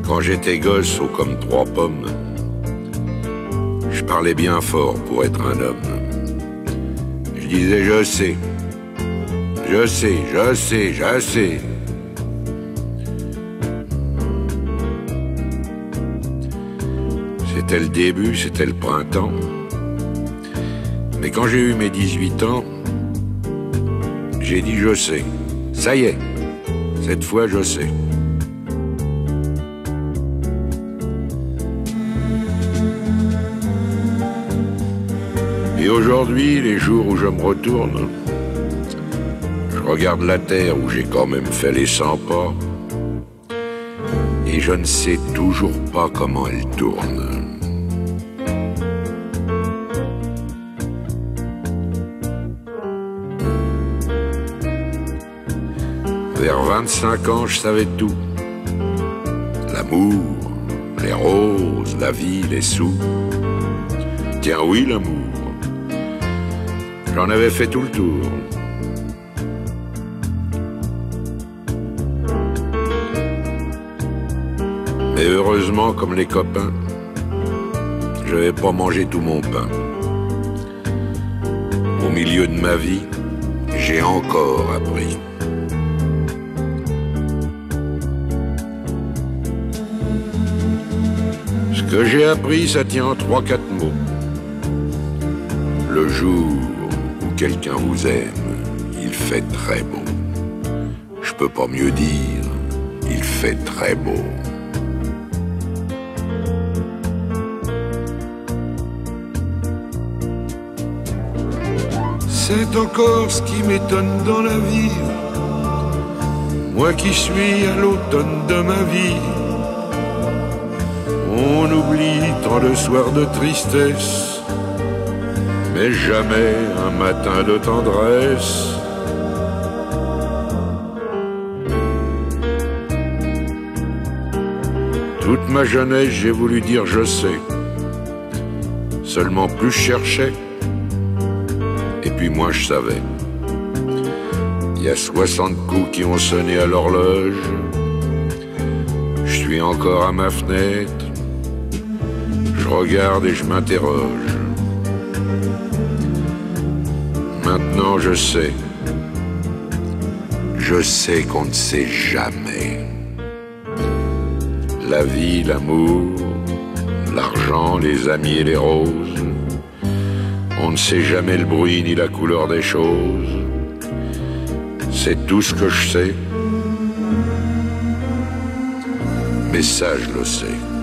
Quand j'étais gosse, haut comme trois pommes, je parlais bien fort pour être un homme. Je disais je sais, je sais, je sais, je sais. C'était le début, c'était le printemps. Mais quand j'ai eu mes 18 ans, j'ai dit je sais. Ça y est, cette fois je sais. Et aujourd'hui, les jours où je me retourne, je regarde la terre où j'ai quand même fait les 100 pas, et je ne sais toujours pas comment elle tourne. Vers 25 ans, je savais tout. L'amour, les roses, la vie, les sous. Tiens oui, l'amour. J'en avais fait tout le tour. Mais heureusement, comme les copains, je n'avais pas mangé tout mon pain. Au milieu de ma vie, j'ai encore appris. Ce que j'ai appris, ça tient en 3-4 mots. Le jour où quelqu'un vous aime, il fait très beau. Je peux pas mieux dire, il fait très beau. C'est encore ce qui m'étonne dans la vie. Moi qui suis à l'automne de ma vie. On oublie tant de soirs de tristesse, mais jamais un matin de tendresse. Toute ma jeunesse, j'ai voulu dire je sais. Seulement plus je cherchais, et puis moins je savais. Il y a 60 coups qui ont sonné à l'horloge. Je suis encore à ma fenêtre. Je regarde et je m'interroge. Maintenant je sais. Je sais qu'on ne sait jamais. La vie, l'amour, l'argent, les amis et les roses. On ne sait jamais le bruit ni la couleur des choses. C'est tout ce que je sais. Mais ça, je le sais.